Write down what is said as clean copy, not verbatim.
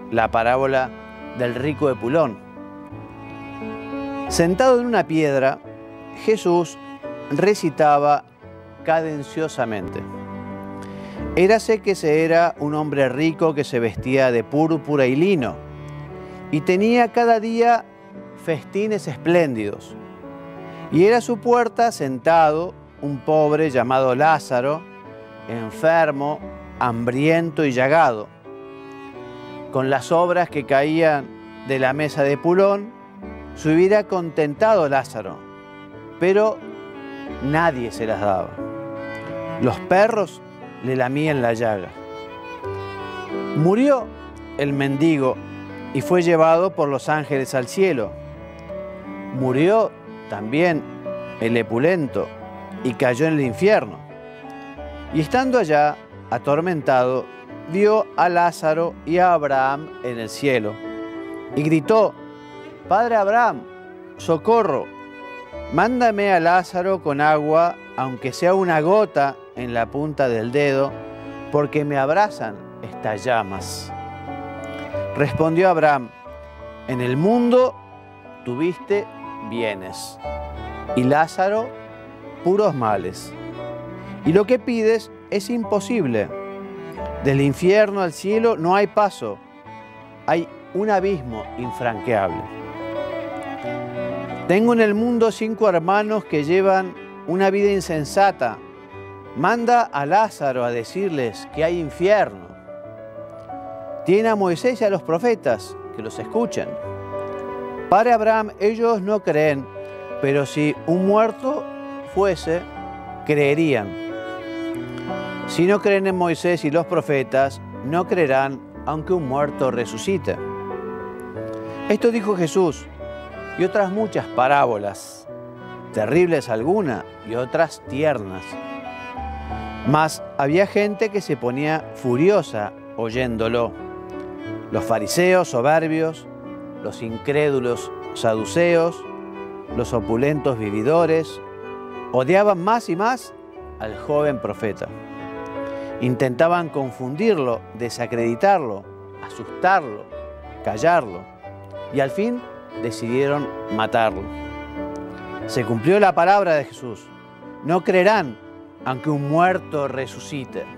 la parábola del rico epulón. Sentado en una piedra, Jesús recitaba cadenciosamente. Érase que ese era un hombre rico que se vestía de púrpura y lino y tenía cada día festines espléndidos. Y era a su puerta sentado un pobre llamado Lázaro, enfermo, hambriento y llagado. Con las sobras que caían de la mesa de Epulón, se hubiera contentado Lázaro, pero nadie se las daba. Los perros le lamían la llaga. Murió el mendigo y fue llevado por los ángeles al cielo. Murió también el epulento y cayó en el infierno. Y estando allá, atormentado, vio a Lázaro y a Abraham en el cielo y gritó: «Padre Abraham, socorro, mándame a Lázaro con agua, aunque sea una gota en la punta del dedo, porque me abrasan estas llamas». Respondió Abraham: «En el mundo tuviste bienes, y Lázaro puros males. Y lo que pides es imposible. Del infierno al cielo no hay paso, hay un abismo infranqueable. Tengo en el mundo 5 hermanos que llevan una vida insensata. Manda a Lázaro a decirles que hay infierno. Tiene a Moisés y a los profetas, que los escuchen». Padre Abraham, ellos no creen, pero si un muerto fuese, creerían. Si no creen en Moisés y los profetas, no creerán aunque un muerto resucite. Esto dijo Jesús y otras muchas parábolas, terribles algunas y otras tiernas. Mas había gente que se ponía furiosa oyéndolo. Los fariseos soberbios, los incrédulos saduceos, los opulentos vividores, odiaban más y más al joven profeta. Intentaban confundirlo, desacreditarlo, asustarlo, callarlo, y al fin decidieron matarlo. Se cumplió la palabra de Jesús: no creerán aunque un muerto resucite.